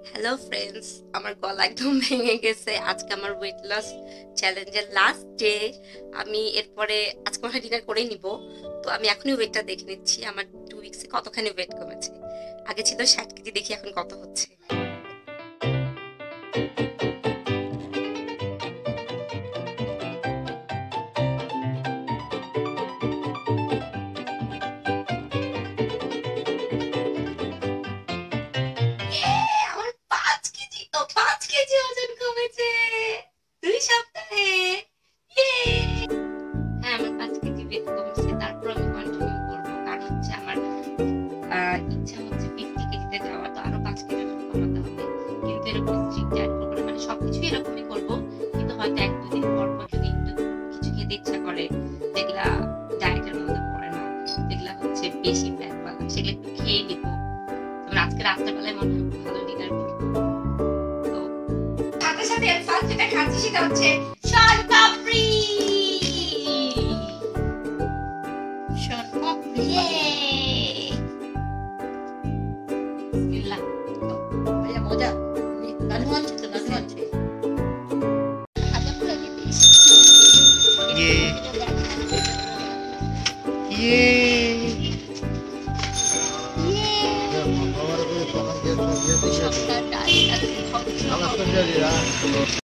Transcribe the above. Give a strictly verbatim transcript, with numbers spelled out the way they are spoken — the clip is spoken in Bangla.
হ্যালো ফ্রেন্ডস, আমার গলা একদম ভেঙে গেছে। আজকে আমার ওয়েট লস চ্যালেঞ্জের লাস্ট ডে। আমি এরপরে আজকে মনে হয় ডিনার করেই নিব। তো আমি এখনই ওয়েটটা দেখে নিচ্ছি আমার টু উইক্সে কতখানি ওয়েট কমেছে। আগে ছিল ষাট কেজি, দেখি এখন কত হচ্ছে। আমার পাঁচ কেজি ও পাঁচ কেজি ওজন কমেছে দুই সপ্তাহে। হ্যাঁ, আমার পাঁচ কেজি ওয়েট কমছে। তারপর আমি কন্টিনিউ করবো, কারণ হচ্ছে আমার আহ, ইচ্ছা হচ্ছে ফিফটি কেজিতে যাওয়া। তো আরো পাঁচ কেজি ওজন কমাতে হবে, কিন্তু এরকম স্ট্রিক্ট ডায়েট করবো না, মানে সবকিছু এরকমই করবো। কিন্তু হয়তো এক দুদিন পর পর যদি একটু কিছু খেতে ইচ্ছা করে, যেগুলা ডায়েটের মধ্যে পড়ে না, যেগুলা হচ্ছে বেশি ফ্যাট বালা, সেগুলো একটু খেয়ে নিবো। যেমন আজকে রাত্রেবেলায় মনে হয় ভালো ডিনার করবো। তো সাথে সাথে ফার্স্ট যেটা খাচ্ছি সেটা হচ্ছে শনপাপড়ি। শনপাপড়ি, বিসমিল্লাহ। ভাইয়া মজা নানু আনছে তো নানু আনছে ये ये সবটা ডাল